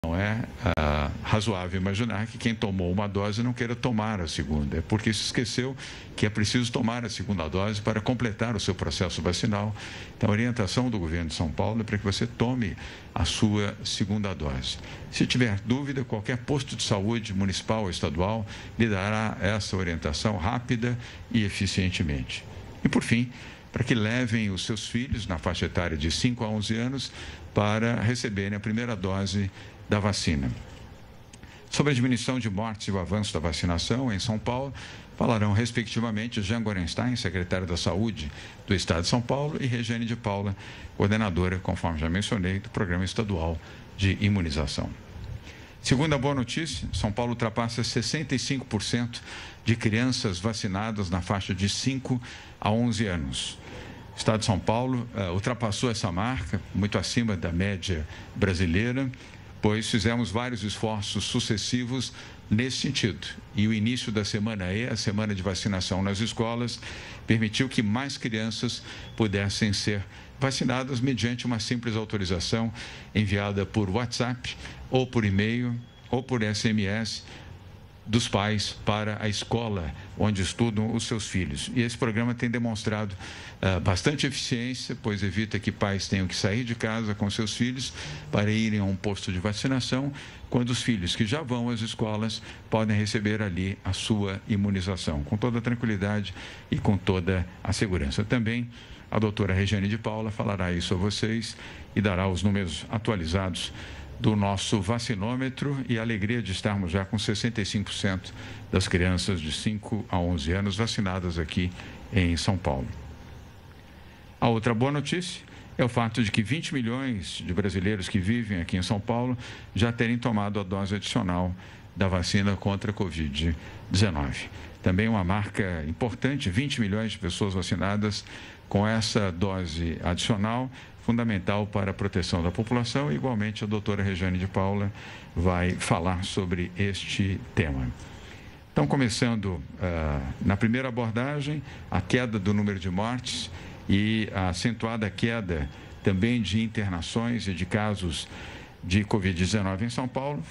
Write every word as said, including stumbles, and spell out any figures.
Não é ah, razoável imaginar que quem tomou uma dose não queira tomar a segunda. É porque se esqueceu que é preciso tomar a segunda dose para completar o seu processo vacinal. Então, a orientação do governo de São Paulo é para que você tome a sua segunda dose. Se tiver dúvida, qualquer posto de saúde municipal ou estadual lhe dará essa orientação rápida e eficientemente. E, por fim, para que levem os seus filhos na faixa etária de cinco a onze anos para receberem a primeira dose da vacina. Sobre a diminuição de mortes e o avanço da vacinação em São Paulo, falarão respectivamente Jean Gorenstein, secretário da Saúde do Estado de São Paulo, e Regiane de Paula, coordenadora, conforme já mencionei, do Programa Estadual de Imunização. Segundo a boa notícia, São Paulo ultrapassa sessenta e cinco por cento de crianças vacinadas na faixa de cinco a onze anos. O Estado de São Paulo uh, ultrapassou essa marca, muito acima da média brasileira, pois fizemos vários esforços sucessivos nesse sentido. E o início da semana E, a semana de vacinação nas escolas, permitiu que mais crianças pudessem ser vacinadas mediante uma simples autorização enviada por WhatsApp, ou por e-mail, ou por S M S, dos pais para a escola onde estudam os seus filhos. E esse programa tem demonstrado uh, bastante eficiência, pois evita que pais tenham que sair de casa com seus filhos para irem a um posto de vacinação, quando os filhos que já vão às escolas podem receber ali a sua imunização, com toda a tranquilidade e com toda a segurança. Também a doutora Regiane de Paula falará isso a vocês e dará os números atualizados do nosso vacinômetro e a alegria de estarmos já com sessenta e cinco por cento das crianças de cinco a onze anos vacinadas aqui em São Paulo. A outra boa notícia é o fato de que vinte milhões de brasileiros que vivem aqui em São Paulo já terem tomado a dose adicional da vacina contra a covid dezenove. Também uma marca importante, vinte milhões de pessoas vacinadas com essa dose adicional, fundamental para a proteção da população. Igualmente, a doutora Regiane de Paula vai falar sobre este tema. Então, começando uh, na primeira abordagem, a queda do número de mortes e a acentuada queda também de internações e de casos de covid dezenove em São Paulo.